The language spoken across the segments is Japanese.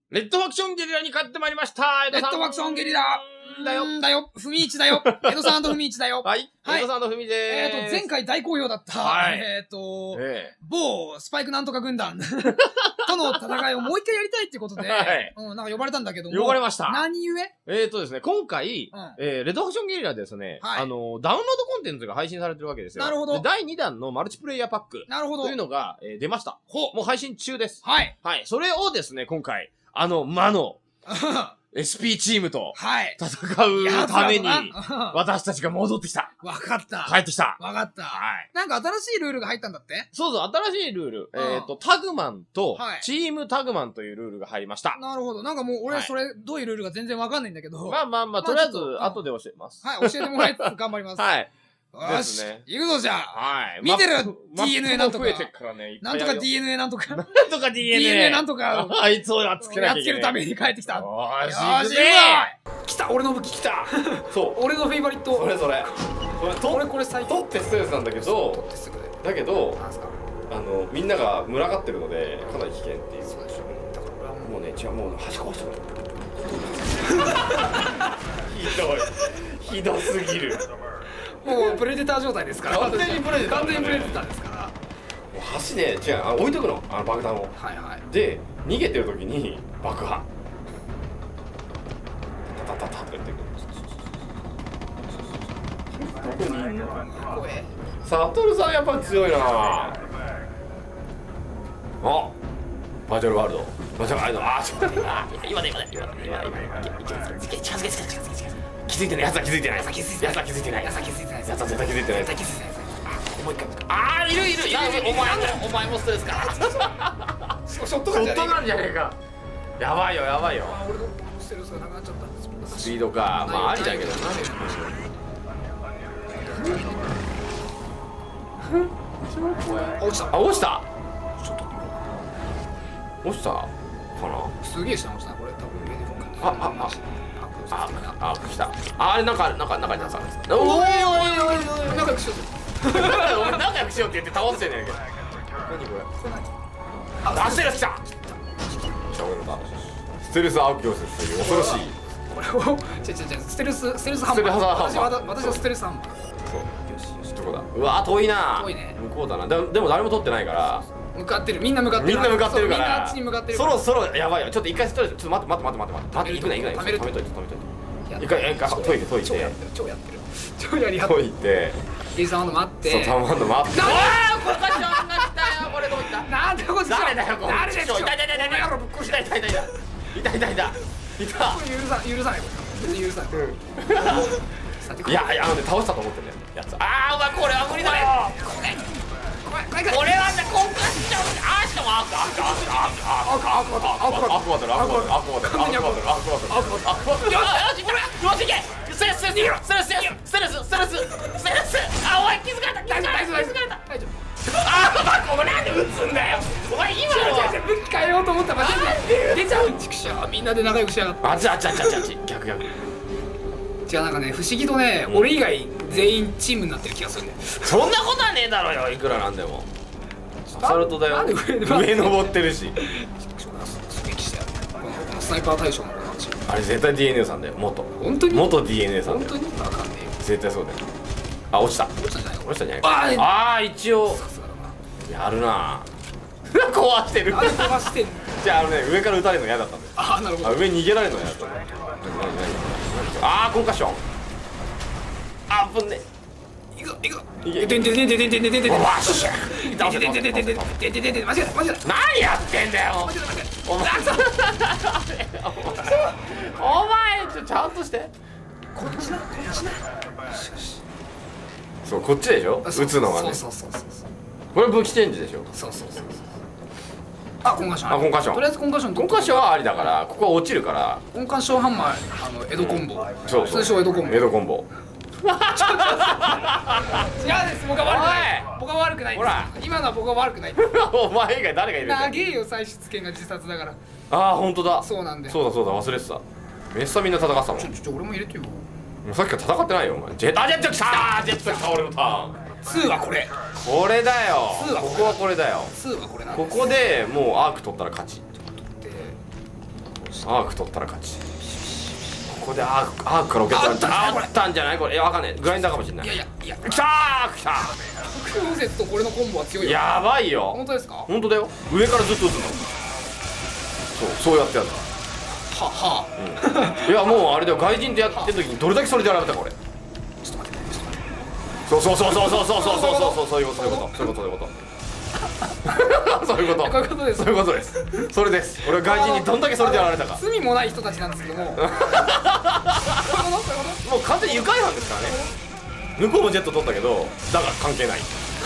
レッドファクションゲリラに勝ってまいりました。 レッドファクションゲリラだよ。 ふみいちだよ。江戸さんとふみいちだよ。 はい。江戸さんとふみでーす。 前回大好評だった、某スパイクなんとか軍団との戦いをもう一回やりたいっていうことで、なんか呼ばれたんだけども。 呼ばれました。 何故？ ですね、今回、レッドファクションゲリラですね、ダウンロードコンテンツが配信されてるわけですよ。 なるほど。 第2弾のマルチプレイヤーパック。なるほど。というのが、出ました。もう配信中です。はい。はい。それをですね、今回、魔の、SP チームと戦うために私たちが戻ってきた。 わかった。 帰ってきた。 わかった。はい。なんか新しいルールが入ったんだって？ そうそう、新しいルール。タグマンとチームタグマンというルールが入りました。 なるほど。なんかもう俺それどういうルールか全然わかんないんだけど。 まあ、とりあえず後で教えます。 はい、教えてもらいつつ頑張ります。はい。よし、行くぞじゃあ。はい。見てる !DNA なんとか。なんとか DNA なんとか。なんとか DNA なんとか。あいつをやっつけるために帰ってきた。よし、行くぞ来た俺の武器来たそう。俺のフェイバリット。それ。俺これ最近。取ってストレスなんだけど、だけど、みんなが群がってるので、かなり危険っていう。そうでしょ。だからもうね、もう端っこしてひどすぎる。もうプレデター状態ですから。完全にプレデターですから。もう橋ね、置いとくの、爆弾を。はいはい。で、逃げてる時に爆破。タタタタって言ってくる。どこにいんの？サトルさんやっぱ強いな。あ、バーチャルワールド。バーチャルワールド。今気づいてない。やつは気づいてない。気づいてない。もう一回。いる。お前もストレスか。ショットガンじゃねえか。やばいよ。俺のステルスがなくなっちゃった。スピードか。まあありだけどな。落ちた。落ちたかな。すげえ下落ちたこれ。多分来た。あれなんかになさるんですか。おい仲良くしようぜ。俺仲良くしようって言って倒してんねんけど。何これ。ステルス来た。ステルスアウキオスという恐ろしい。これをステルスハンマー。私はステルスハンマー。そう。どこだ。うわ遠いな。遠いね。向こうだな。でも誰も取ってないから。みんな向かってるから。そろそろやばいよ。ちょっと一回ストレス。ちょっと待って。行くな。止めといて。一回解いて超やってる超やりやってる。解いてリーさんの待って。そう、待って。これが来たよ。これどういった。なんでこっち誰だよこれ。誰でしょ。痛い。ぶっ殺した。痛い。許さない。別に許さない。いや倒したと思ってねやつ。お前これは無理だよ。これはねコンカッション。しかもアクバトル。よしいけ。ステルス。おい気づかれた。大丈夫。これなんで撃つんだよ。お前今の武器変えようと思ったら出ちゃう。畜生みんなで仲良くしやがって。逆違う、なんかね不思議とね、俺以外全員チームになってる気がするんだよ。そんなことはねえだろよ、いくらなんでも。アサルトだよ。上登ってるし。スナイパー大将の子なんでしょ。あれ絶対 DNA さんだよ。元 DNA さんだよ。本当に分かんねえよ。絶対そうだよ。落ちたんじゃないか。一応やるな。壊してる。じゃあ上から撃たれるの嫌だったんだよ。なるほど。上に逃げられるの嫌だったんだよ。コンカッション。ぶんね。いくぞ。でん。間違えた。何やってんだよ。お前ちゃんとして。こっちな。そう、こっちでしょ。撃つのがね。そう。これ武器チェンジでしょ。そう。コンカッション。とりあえずコンカッションはありだから、ここは落ちるから。コンカッションハンマー、江戸コンボ。そう。通称江戸コンボ。違うんです。僕は悪くない。ほら、今のは僕は悪くない。お前以外誰がいるんだよ。長えよ、再出権が自殺だから。本当だ。そうなんで。そうだ忘れてた。めっさみんな戦ってたもん。俺も入れてよ。さっきから戦ってないよお前。ジェット来た。ジェット来た。俺のターン。2はこれだよ。ここはこれだよ。2はこれなんです。ここでもうアーク取ったら勝ち。 アーク取ったら勝ち。ここでアークからロケットあったんじゃないこれ。いやわかんない。グラインダーかもしれない。いやきたーきたクローゼットとこれのコンボは強いよ。 やばいよ。 本当ですか？ 本当だよ。上からずっと打つの。そうやってやるんだ。いやもうあれだよ、外人ってやってる時にどれだけそれでやられたか俺。ちょっと待ってそういうことそういうことそういうことです。それです。俺は外人にどんだけそれでやられたか。 罪もない人たちなんですけどももう完全に愉快犯ですからね。向こうもジェット取ったけどだから関係ない。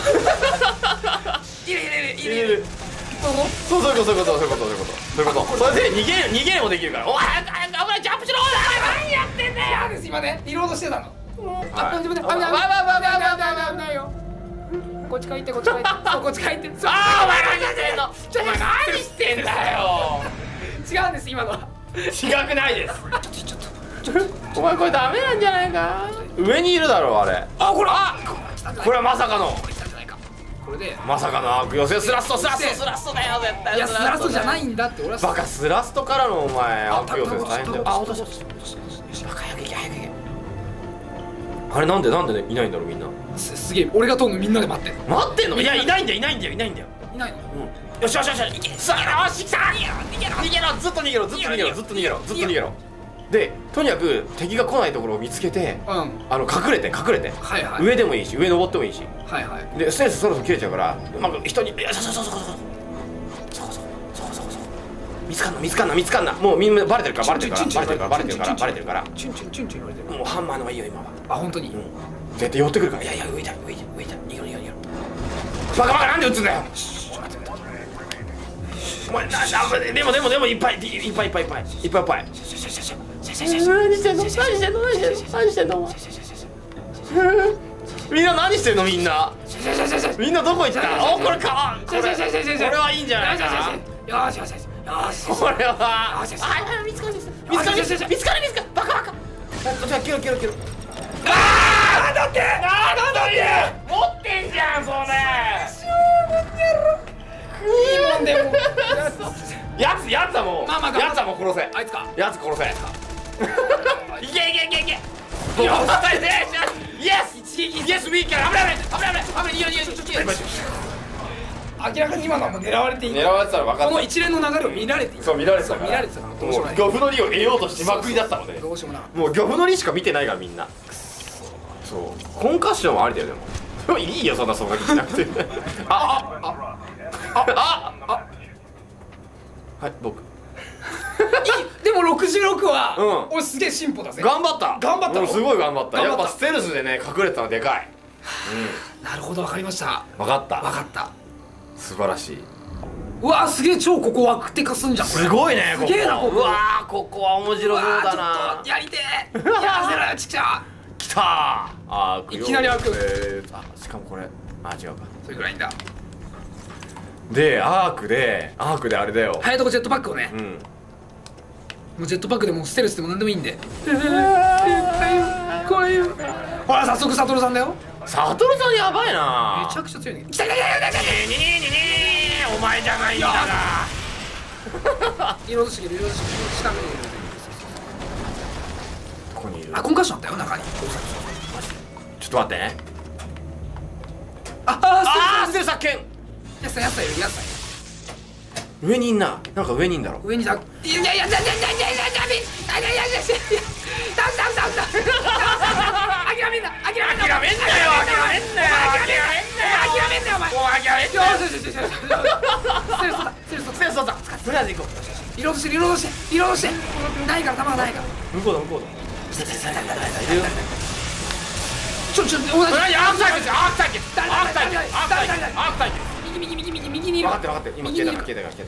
入れるそういうことそれで逃げもできるから。おい危ないジャンプしろ。 何やってんだよ。今ねリロードしてたの。危ないよ。こっち帰ってこっち帰って。こっち帰って。 お前何してんの。お前何してんだよ。 違うんです今のは。 違くないです。お前これダメなんじゃないか。上にいるだろうあれ。これはまさかの。まさかの悪用性スラストだよ絶対。 いやスラストじゃないんだって俺は。 バカスラストからのお前悪用性大変だよ。落とした早く行け。あれなんでいないんだろうみんな。 すげえ俺が通るのみんなで待ってんの。いやいないんだよ。 いないの。 よし行け。さあ逃げろずっと逃げろ。でとにかく敵が来ないところを見つけて隠れて上でもいいし上登ってもいいしでステージそろそろ切れちゃうからうまく人にそう見つかんな。もうみんなバレてるからチュンチュン言われてる。もうハンマーの方がいいよ今は。 本当に絶対寄ってくるから。いや浮いた逃げろ。バカなんで撃つんだよ。お前でもいっぱい何してんのみんな何してんのみんなどこ行った。これはいいんじゃないかな。 よしこれは見つかるバカじゃあキロだって持ってんじゃんそれ。 いいもんでもやつはもう殺せ。 あいつかやつ殺せ。いけよしイエスウィーキャー。危ないいいよ明らかに今のはもう狙われていた。 狙われてたら分かった。 この一連の流れを見られていた。 見られてたからどうしようもない。 漁夫の利を得ようとしまくりだったのでどうしようもない。 もう漁夫の利しか見てないからみんな。そうコンカッションはありだよでも。いいよそんな気しなくて。はい僕でも66は俺すげえ進歩だぜ。 頑張ったすごい頑張った。やっぱステルスでね隠れたのでかい。 なるほど分かりました。 分かった素晴らしい。 うわすげえ超ここワクテカすんじゃん。 すごいねすげえなここ。 うわここは面白そうだな。 やりてえやらせろよちくしょう。 きたー。 いきなり開く。 しかもこれ違うかそれぐらいんだ。 でアークであれだよ。 早いとこジェットパックをね。もうジェットパックでもステルスでも何でもいいんで。こういうほら早速サトルさんだよ。 サトルさんやばいな。 めちゃくちゃ強いね。 来たお前じゃないんだが。 リロードして下面にいる。 ここにいる。 コンカッションあったよ中に。 ちょっと待ってね。ステルス発見。 やついる上にいんな。なんか上にいんだろ。 上にだ。いや諦めんなよお前。ステルスだ。とりあえず行こう。リロードしてないから弾がないから。 向こうだ同じ。 同じ。アーク対決。右にいる。 分かって今消えたから大丈夫。ちょっ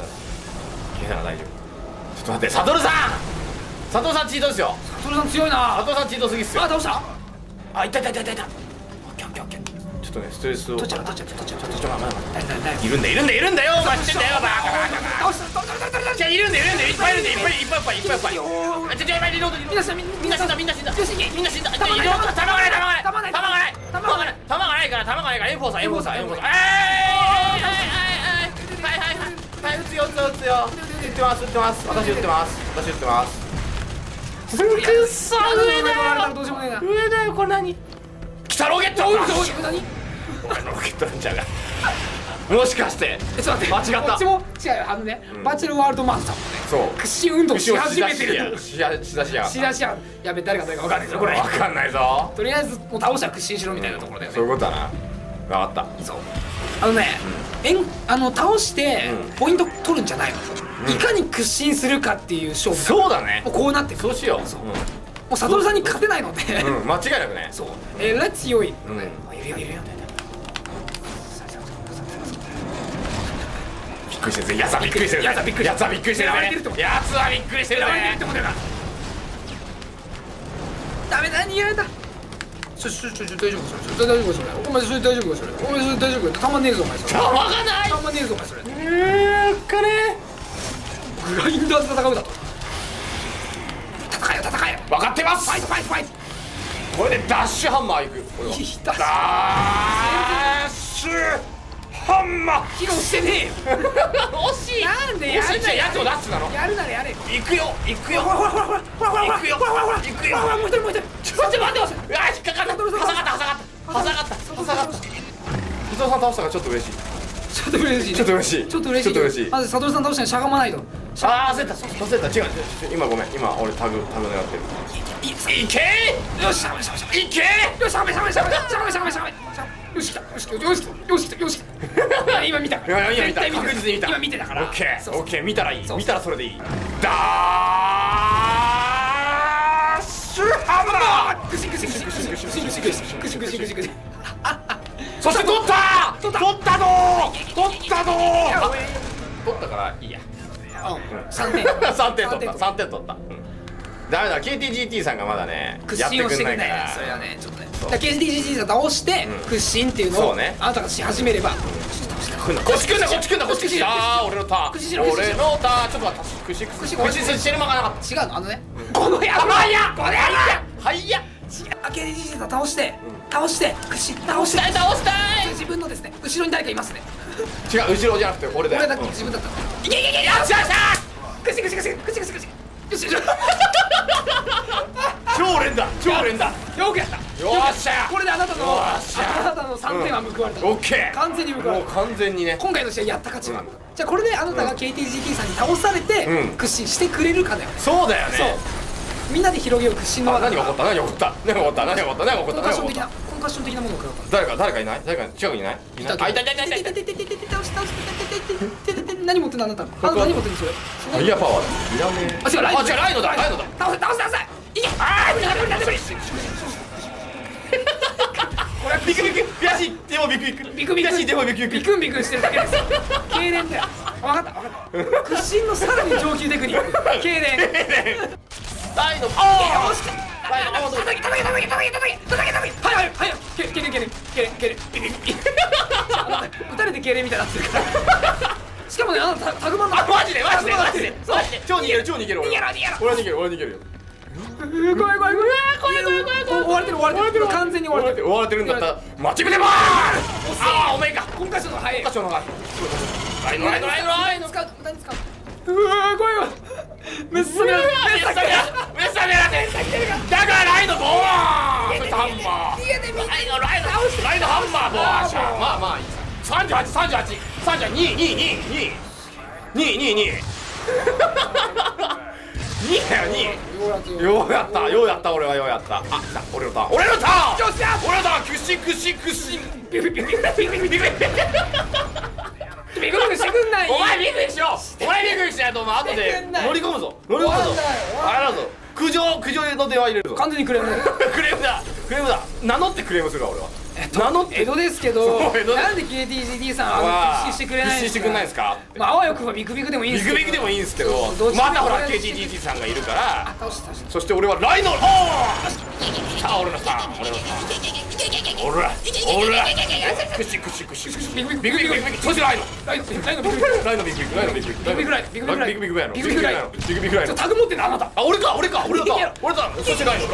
と待ってサトルさんチートですよ。 サトルさん強いな。 サトルさんチートすぎっすよ。 倒した。 いた。オッケー。ちょっとねストレスを。 取っちゃう。 いるんだよ。待ってんだよ。 倒した。 じゃいるんだよ。いっぱい。リロード。みんな死んだ。弾がないからエンフォーサー。撃撃つよ撃ってます撃ってます。私撃ってます私撃ってます。くっそ上だよ上だよこれ何。来たロケット。何？俺のロケットなんちゃうが。もしかしてちょっと待って間違った。こっちも違うよバチェルワールドマスターもねそう屈伸運動し始めてる。しだしややべ誰が分かんないぞこれ。 分かんないぞ。 とりあえずもう倒したら屈伸しろみたいなところだよね。 そういうことだな。分かった。 そう倒してポイント取るんじゃないの。いかに屈伸するかっていう勝負。 そうだね。 もうこうなってくる。 そうしよう。 もう悟さんに勝てないので間違いなくね。 そうレッツ強い。いるよびっくりしてる。やつはびっくりしてる。やつはびっくりしてる。 ダメだ逃げられた。大丈夫それ。お前それ大丈夫かそれ。お前それ大丈夫か。たまんねえぞお前それ。 たまがない。 たまんねえぞお前それ。 かね。 グラインダーで戦うだと。戦えよ。 分かってます。 ファイト。 これでダッシュハンマーいく。ダッシュハンマー披露してねえよ。惜しい。なんでやるんだよ。 やつをダッシュなの。 やるならやれ。 行くよ。 ほらもう一人。ちょっと待ってます。 引っかかった。挟がった。伊藤さん倒したからちょっと嬉しい。ちょっと嬉しい。 まず悟さん倒したらしゃがまないと。 焦った違う。今ごめん。今俺タグ狙ってる。いけよし。いけよし。しゃべ。よし。今見た。確実に見た。 今見てたから。 オッケー見たらいい。見たらそれでいい。ダッシュハンマー。 ぐしそして取ったぞ取ったからいいや。 3点取った。ダメだ KTGT さんがまだね屈伸をしてくれない。それはねちょっとね。KTGT さん倒して屈伸っていうのをあなたがし始めれば。こっち来んな。俺のターン。ちょっと待って屈伸してる間がなかった。 違うのこの野郎はいや KTGT さん倒して屈伸倒したい。自分のですね後ろに誰かいますね。 違う後ろじゃなくて俺だよ。 俺だけ自分だった。いけよっしゃ屈伸よし超連だよくやったよっしゃこれであなたの3点は報われた。 オッケー完全に報われた。 もう完全にね今回の試合やった価値がある。じゃあこれであなたが KTGT さんに倒されて屈伸してくれるかだよね。 そうだよね。 みんなで広げよう屈伸の輪。 何が起こったコンカッション的なものを食らった。 誰かいない？誰か近くにいない？いた。 何持ってんのあなた。何持ってんのそれ。 ファイヤーパワーだ。いらねえ。 違うライノだ。倒せ。いけ。これビク悔しいでもビクビクしてるだけです。痙攣だよ。分かった屈伸のさらに上級テクニック。痙攣。 ライノ。 はい痙攣。撃たれて痙攣みたいになってるから。しかもねあなたタグマンの。 マジで超逃げる俺は逃げるよ。 怖い。追われてる。完全に追われてる。 追われてるんだったら待ちくればー。おめえか。 コンカッションの速い。 ライノ使う。無駄に使う。怖いわ。めっさめられてだからライノボーン。そしてハンマー。ライノハンマーボーン。 まあいい。32。ようやった俺はようやった。俺のターン屈伸ビクしてくんない。 お前ビクビクしないと後で乗り込むぞ。あれだぞ苦情の電話入れるぞ。 完全にクレームだ。名乗ってクレームするわ俺は。 江戸ですけどなんで KTGT さんは屈伸してくれないんですか。あわよくばビクビクでもいいんですけどまたほら KTGT さんがいるからそして俺はライノ。俺のターンおら屈伸ビクそしてライノビクタグ持ってんのあなた。 俺だそしてライノ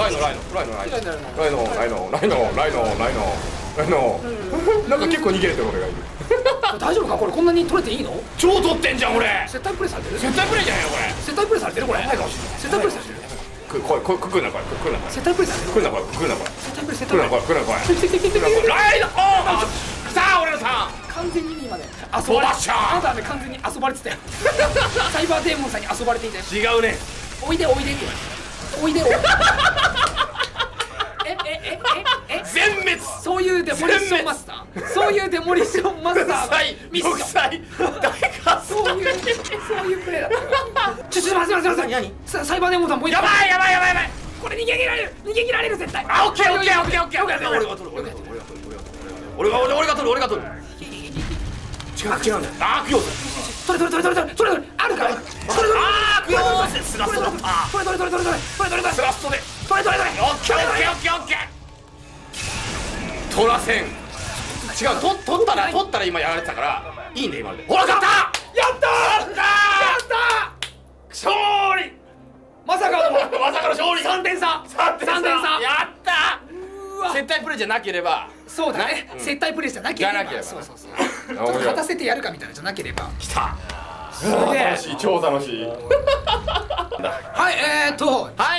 なんか結構逃げれてる俺がいる。 大丈夫かこれ、こんなに取れていいの？ 超取ってんじゃん俺。 接待プレイされてる？ 接待プレイじゃないよこれ。 接待プレイされてるこれ。接待プレイされてる。 来るなこれ。来るなこれ。 接待プレイされてる。 来るなこれ。来るなこれ。 接待プレイ接来るなこれ。来るなこれ。ライド。来た俺のターン。 完全に今ね遊ばれてた。あなたはね完全に遊ばれてたよ。サイバーデーモンさんに遊ばれていたよ。 違うね。 おいでおいでって言われて。おいでおいで。 全滅。 そういうデモリッションマスター。そういうデモリッションマスターのミッション。そういうプレイだったよ。ちょっと待って。何？サイバーデーモンさんもう一回。やばい。これ逃げ切られる絶対。あ、オッケー。俺が取る。違うんだよ。アークヨーゼ。取れ。あるから。 アークヨーゼスラストだった。 取れ。 スラストで。 取れ。 オッケー。取らせん。違う。取ったら今やられてたからいいんだ今ので。ほら勝った。やった勝利。まさかの勝利。3点差。やった接待プレイじゃなければ。 そうだね。接待プレイじゃなければ。そう。ちょっと勝たせてやるかみたいなじゃなければ。 きた。 楽しい、超楽しい。 はい、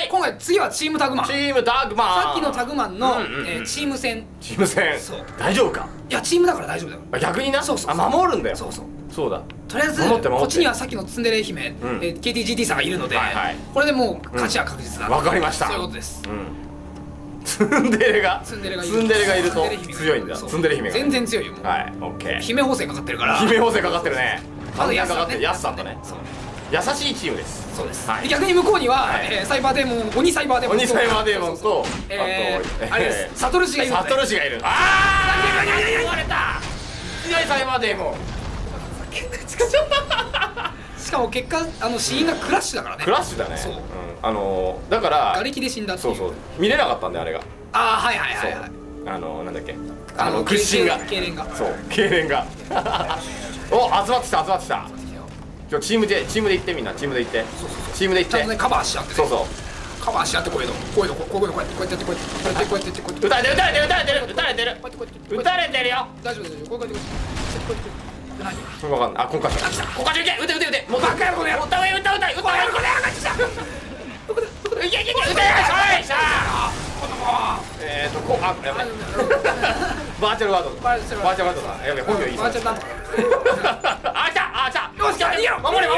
今回次はチームタグマン。 さっきのタグマンのチーム戦。 大丈夫か？ いやチームだから大丈夫だよ。 逆にな。 そう。 守るんだよ。 そうだ。 とりあえずこっちにはさっきのツンデレ姫 KTGT さんがいるので、これでもう勝ちは確実だ。 わかりました。 そういうことです。 ツンデレがいると強いんだ。ツンデレ姫が全然強いよ。 はい、オッケー。 姫補正かかってるから。 姫補正かかってるね。 あとヤスさんとね。優しいチームです。 そうです。逆に向こうにはサイバーデーモン、鬼サイバーデーモンとあれです。サトルシがいる。ああ。 言われた。いきなりサイバーデーモン。 しかも結果死因がクラッシュだからね。 クラッシュだね。そう。だから瓦礫で死んだっていう。 そう。見れなかったんであれが。 ああはい。 なんだっけ。 痙攣が。 そう。痙攣が。お、集まってきた。今日チームで行ってみんな。チームで行って。チームで行って。 ちゃんとねカバーし合って。 そう。 カバーし合ってこういうの。こうやってこうやって。 撃たれてるよ。 大丈夫。こうやって。 何？わかんない。コンカッション。コンカッション撃て。もうバカ野郎この野郎。撃たいけ。やばい。バーチャルワードだ。やべ本名いい。バーチャルなんとか。あ来た。よし逃げろ。守れ。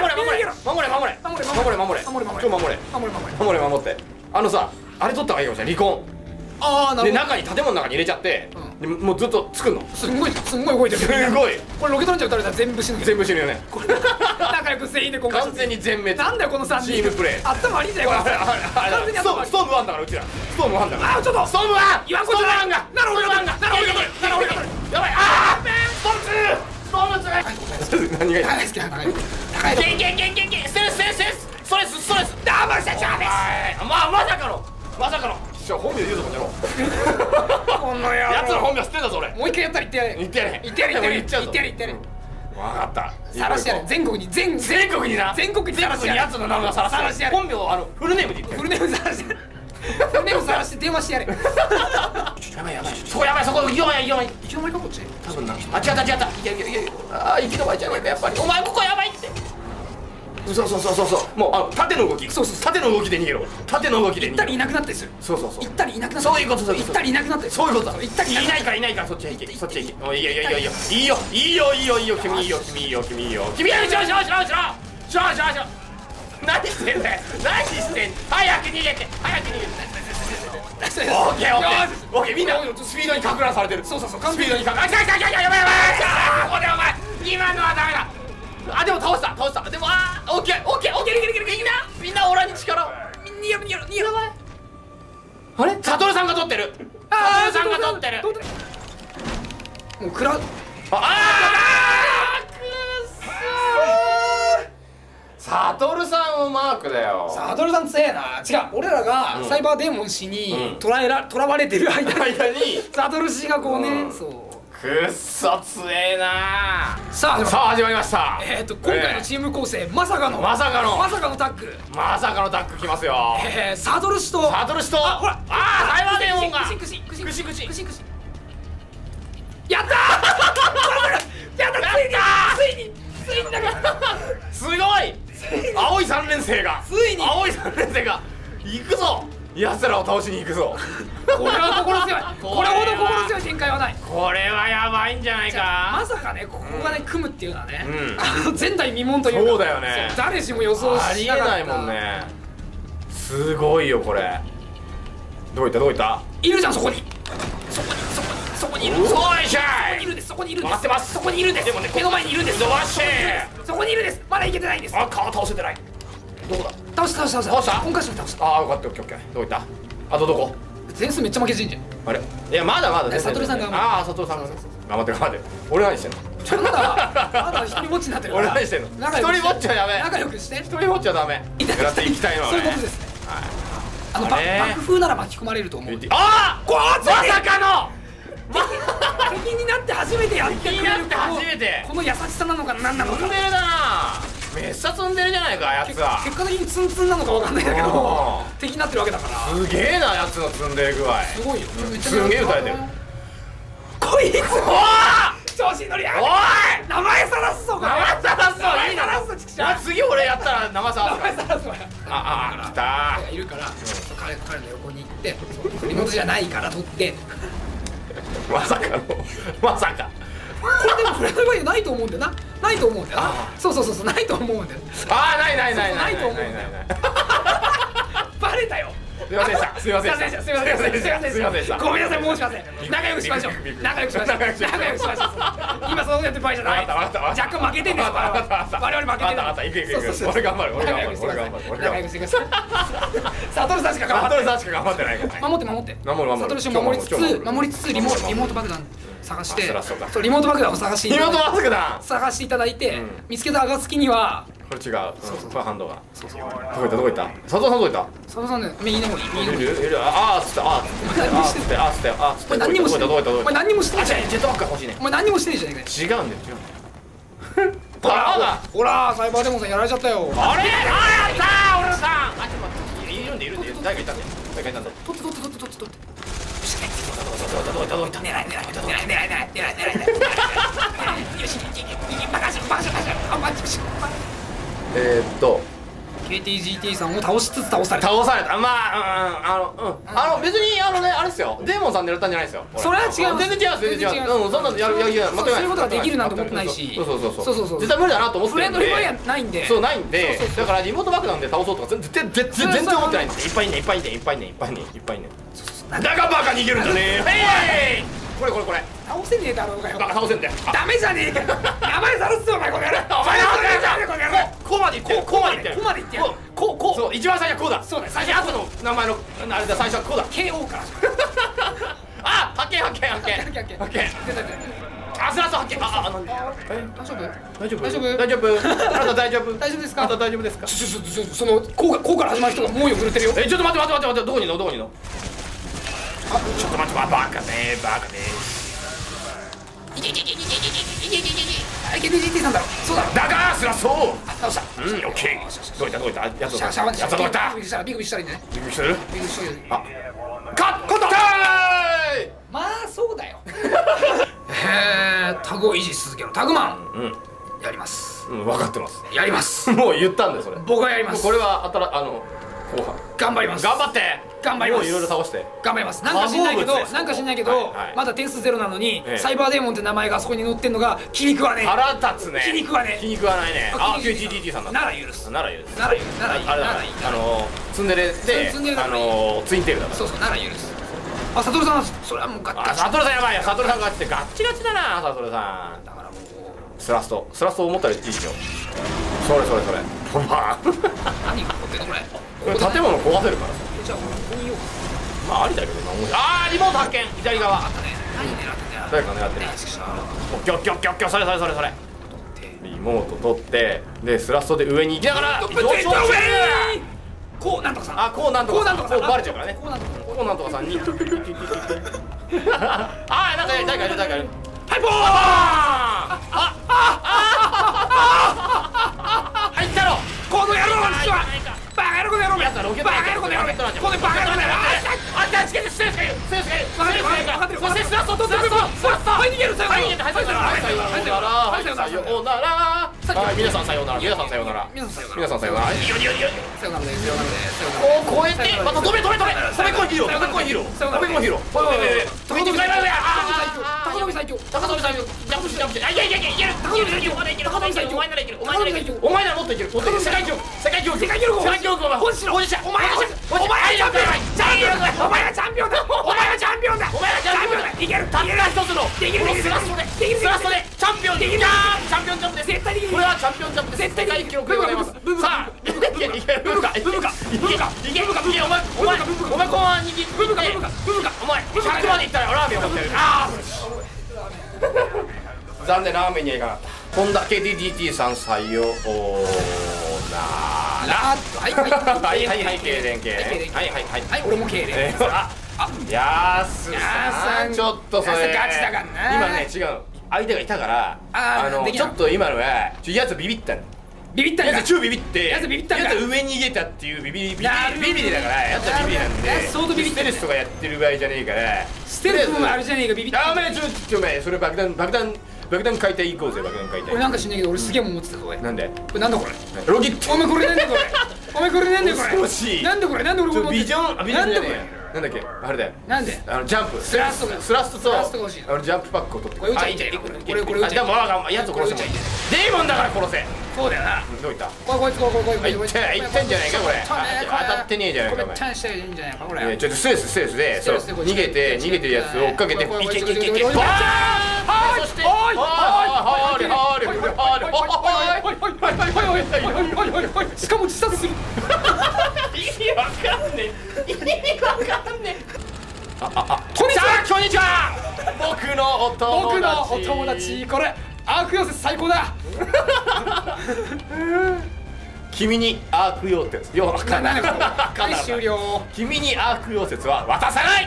守って。さあれ取った方がいいかもしれない。離婚。で建物の中に入れちゃって、もうずっと作るの。すんごい動いてる。これロケットランチャー撃たれたら全部死ぬよね。仲良く全員で完全に全滅。 なんだよこの3人。 チームプレー。 頭悪いんだよこれ。完全に頭悪い。 ストーム1だからうちら。ストーム1だから。 ちょっと。 ストーム1。 言わんことない。なるほど。 やばい。ストーム2。何がいい？ 大好きな高い。 ストレス。 ダブル社長です。 まさかの。本名言うぞこの野郎。 この野郎。 やつの本名知ってんだぞ俺。 もう一回やったら言ってやれ。言ってやれ。分かった。 さらしてやれ。全国にさらしてやれ。 やつの名前をさらしてやれ。本名フルネームで言って。フルネームさらして電話してやれ。やばい。そこ行き止まりかこっち。多分な。違った。いや。行き止まりじゃねえかやっぱり。お前ここやばいって。そう。もう縦の動き。縦の動きで逃げろ。縦の動きで逃げろ。行ったりいなくなったりする。そう。行ったりいなくなったり。そういうこと。行ったりいなくなったり。そういうこと。行ったりいないからそっちへ行け。いいよ。君いいよ。君よ。何してんだよ。早く逃げて。オッケーみんなスピードにかく乱されてる。そうスピードにかく乱。やばい。お前今のはダメだ。でも倒した。でもオッケーみんなオラに力を。逃げろ。あれサトルさんが取ってる。もうくらサトルさんをマークだよ。サトルさん強えな。違う、俺らがサイバーデーモン氏に捕らわれてる間にサトル氏がこうね、そうくっそ強えな。さあ始まりました。今回のチーム構成まさかのタッグ。まさかのタッグきますよ。サトル氏とほらサイバーデーモンがクシやったー。 やだ、ついにだからすごい青い3連星が青い3連星が行くぞ、奴らを倒しに行くぞ。 これは心強い。これほど心強い展開はない。 これはやばいんじゃないか。 まさかね、ここがね組むっていうのはね、前代未聞というか、 そうだよね、 誰しも予想ありえしなかった。 ないもんね。すごいよこれ。どこ行った、 いるじゃん、そこにそこにいる。 そういしゃい。 そこにいるんです。 待ってます。 そこにいるんです。 でもね、 目の前にいるんです。 伸ばしてそこにいるんです。まだいけてないんです。 あ、顔倒せてない。どこだ。 倒した今回倒した。 ああ、よかった、オッケーオッケー。どこ行った。あとどこ。 点数めっちゃ負けてんじゃん。 あれ、いやまだ悟さんがああ、悟さんが頑張って俺何してんの。 まだ一人ぼっちになってるから。 俺何してんの。一人ぼっちはやめ。 仲良くして。 一人ぼっちはダメ。やっていきたいのはそういうことですね。爆風なら巻き込まれると思う。 ああ、まさかの敵になって初めてやってくれる。この優しさなのか何なのか。 ツンデレだな。めっさツンデレじゃないか、やつは。 結果的にツンツンなのかわかんないんだけど、敵になってるわけだから。 すげえな、やつのツンデレ具合。 すごいよ。 すげえ歌えてる。 こいつ調子に乗りやがって。おい、名前さらすぞ。 名前さらすぞ。 いいな。 次俺やったら名前さらすぞ。 あ、 来た。 いるから彼の横に行ってリモートじゃないから取って。 まさかのまさか。 これでもフライドバイないと思うんだよな。ないと思うんだよな。そうないと思うんだよ。 ああ、ないと思うんだよ。バレたよ。 すいませんでした。すいませんでした。 ごめんなさい、申しません。仲良くしましょう。今そのことやってる場合じゃない。若干負けてんです。我々負けてる。 俺頑張る。 仲良くしてください。サトルさんしか頑張ってない。守ってサトル氏を守りつつリモート爆弾探して、リモート爆弾を探していただいて、見つけた暁にはこれ違う。これハンドが。どこ行った。佐藤さんどこ行った。 佐藤さんね、右の方に。 ああ、つって。 お前何にもしてない。お前何にもしてない。 ジェットバック欲しいね。 お前何にもしてないじゃねえか。違うんだよ。 ほら、サイバーデモンさんやられちゃったよ。 あれ、やった俺のさん。あ、ちょっと待って。いるんで。誰がいたんだよ。取って。どいた。狙い。よし、バカし。 KTGT さんを倒しつつ倒された。 別にあれですよ。デーモンさん狙ったんじゃないですよ。 それは違う。 全然違う。そんなやるそういうことができるなんて思ってないし。 そう絶対無理だなと思ってるんで。 フレンドリーはないんで。 そうないんで。だからリモート爆弾で倒そうとか全然思ってないんです。いっぱいね。だがバカ逃げるんじゃねえ。これ倒せねえだろうがよ。 倒せんだよ。 ダメじゃねえかよ。名前さらすぞお前この野郎。お前こうまで言って。そう、一番最初はこうだ。 そうだ。 最初後の名前のあれだ、最初はこうだ。 KO から。 あ、発見。あ、スラスト発見。大丈夫。あなた大丈夫ですか。あなた大丈夫ですか。 そのこうから始まる人が猛威を振るってるよ。 ちょっと待って。どこにいるの。あ、ちょっと待って、バカね。 KTGT さんだろ。そうだろ。 だがスラスト。 倒した。 オッケー。どういった。やつどういった。 ビクビクしたらいいね。 ビクビクしてる。あ、カット。 まあそうだよ。タグを維持し続けるタグマン。やります。 分かってます。 やります。 もう言ったんだよそれ。 僕がやります。 これは後半頑張ります。 頑張ってもういろいろ倒して頑張ります。なんか知んないけどまだ点数ゼロなのにサイバーデーモンって名前があそこに載ってんのが気に食わねえ。 腹立つね。 気に食わねえ。 気に食わないね。あ、KTGT さんだ。 なら許す。 あれだ、ツンデレでツインテールだから。 そうなら許す。あ、サトルさんそれはもうガッチガチ。 サトルさんやばいや。サトルさんガッチガチだな。サトルさんだからもうスラスト思ったらいいでしょ。それほんま何が起こってんのこれ。 建物壊せるからさ。 じゃあここにいよう。 まあありだけどな。あー、リモート発見。左側。 あったね。何狙ってんだよ。 誰か狙ってる。ギョッそれ。リモート取ってでスラストで上に行きながら上こうなんとかさん。あ、こうなんとかさん。こうバレちゃうからね。こうなんとかさんに。あー、なんか誰かいる。はい、ボーン。入ったろ。 この野郎はバカ野郎この野郎。 バカ野郎この野郎。 あ、チケットステースがいる。ステースがいる。 分かってる分かってる。 そしてスラスト、スラスト、スラスト。 はい、逃げる。さよなら。 はい、さよなら。さよなら。はい、さよなら。はい、皆さんさようなら。皆さんさようなら。皆さんさようなら。いいよいいよいいよ。 さよならです。さよならです。 こう越えて、また止め。飛び込んヒーロー。飛び込んヒーロー。飛び込んヒーロー。飛び込んヒーロー。 高飛び最強。 高飛び最強。ジャンプしてジャンプして。いける。高飛び最強。お前ならいける。お前ならいける。お前ならもっといける。世界記録。世界記録。保持者。お前がチャンピオンだ。お前がチャンピオンだ。お前がチャンピオンだ。お前がチャンピオンだ。いける。たった一つのスラストでチャンピオンできる。チャンピオンジャンプです。絶対できる。これはチャンピオンジャンプです。絶対世界記録でございます。さあ、いける。ブブカ。お前後半にブブカ。お前100までいったらラーメンを持ってる。残念、ラーメンにはいかなかった。ホンダ KTDT さん採用はい経連はい俺も経連。 やすさんちょっとそれガチだからな。 今ね違う、相手がいたからちょっと今のはやつビビったの。やつ超ビビって、やつ上に逃げたっていうビビりだから、やつはビビりなんで、ステルスとかやってる場合じゃねえから、 ステルスもあるじゃねえか、ビビって。 お前お前それ爆弾解体行こうぜ。爆弾解体。 俺なんか知んないけど俺すげえもん持ってたぞ。 なんで？ これなんだこれ？ ロケット。 お前これなんだこれ？お前これなんだこれ？ 恐ろしい。 なんでこれ？なんで俺これ？ ビジョンじゃねえ。なんだっけあれだよ。 なんで？ ジャンプスラストとジャンプパックを取ってこれ。 あ、いいじゃん。これじゃあやつを殺せ。デーモンだから殺せ。 そうだよな。 どういった？ こいついってんじゃないかこれ。当たってねえじゃないかお前。 チャンしたらいいんじゃないかこれ。 ちょっとステルスで逃げてるやつを追っかけていけバーン。そしてしかも自殺する。 意味わかんねえ。こんにちは。僕のお友達。 これアーク溶接最高だ。 君にアーク溶接よ。 はい終了。 君にアーク溶接は渡さない。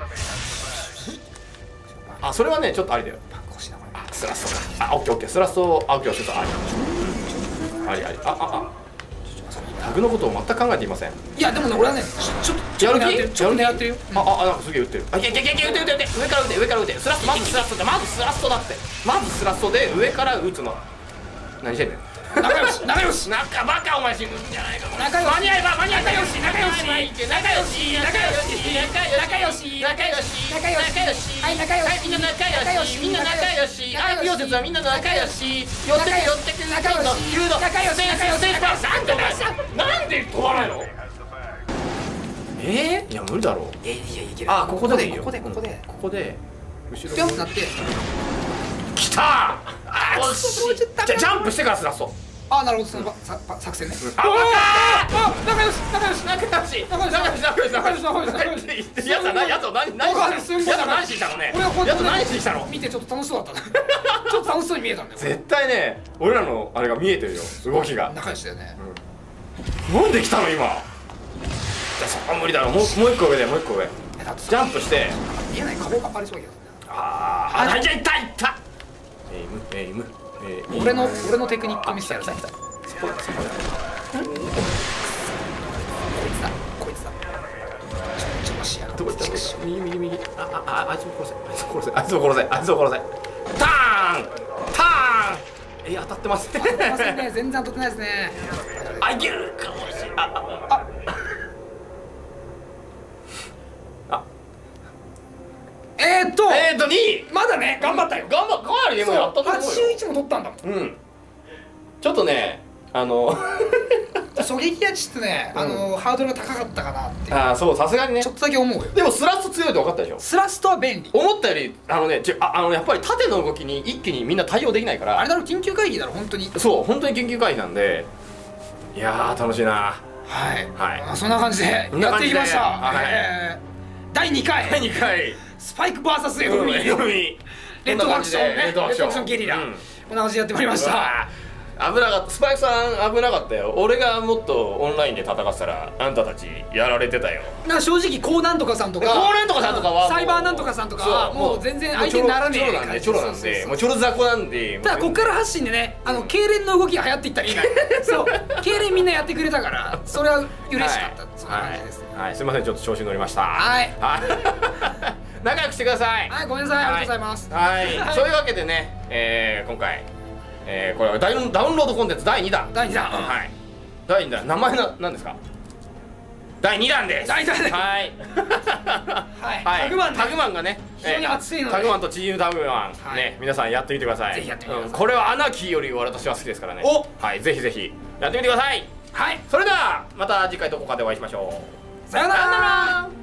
あ、それはねちょっとありだよ。スラストか。オッケースラストアーク溶接あり。タグのことを全く考えていません。 いやでもね俺はねちょっと狙ってるよ。 なんかすげえ撃ってる。撃て上から撃て。まずスラストだって。まずスラストで上から撃つの。何してんねん。仲良しバカお前死ぬんじゃないか。間に合えば仲良しアーク溶接はみんな仲良し。寄ってく仲良しなんで飛ばないの？いや無理だろう。 いける。 ここでいいよ。ここで後ろピョンってなってきた。ジャンプしてからスラスト。 なるほど、その作戦ね。仲良し。 やつ何しに来たのね。 見てちょっと楽しそうだった。ちょっと楽しそうに見えたんだよ。 絶対ね、俺らのあれが見えてるよ、動きが。 仲良しだよね。 なんで来たの今。じゃあそこは無理だろ。もう一個上。ジャンプして見えない壁がありそうだけど。 いったエイム。 俺のテクニック見せてやる。そこだ。こいつだ。ちょっと視野が。 どこ行った？右。あいつを殺せ。ターン。当たってますね。全然当たってないですね。 いけるかもしれない。2位。 まだね、頑張ったよ。 かなりでもやったと思うよ。 81も取ったんだもん。 ちょっとね、 狙撃やちょっとね、ハードルが高かったかなっていう。 そう、さすがにね。 ちょっとだけ思うよ。 でもスラスト強いって分かったでしょ。 スラストは便利。 思ったよりやっぱり縦の動きに一気にみんな対応できないから。 あれだろ、緊急会議だろ本当に。 そう、本当に緊急会議なんで。いやー楽しいな。 そんな感じでやっていきました。第2回スパイク VS FB レッドアクションゲリラ、こんな感じでやってまいりました。 危なかった。スパイクさん危なかったよ。俺がもっとオンラインで戦ってたらあんたたちやられてたよ。 正直こうなんとかさんとかサイバーなんとかさんとかはもう全然相手にならねえチョロなんで、もうチョロ雑魚なんで。 ただこっから発信でね、痙攣の動きが流行っていったらいいな。そう、痙攣みんなやってくれたからそれは嬉しかった。そんな感じです。 はい、すみません、ちょっと調子に乗りました。 はい。 仲良くしてください。 はい、ごめんなさい、ありがとうございます。 はい、そういうわけでね、今回これはダウンロードコンテンツ第2弾。 第2弾。 はい。第2弾、名前なんですか？第2弾です。 第2弾です。 はい。 はい。 タグマンがね、 非常に熱いので、 タグマンとチームタグマンね、皆さんやってみてください。 ぜひやってみてください。 これはアナキーより私は好きですからね。はい、ぜひぜひやってみてください。 はい。 それではまた次回どこかでお会いしましょう。 さようなら。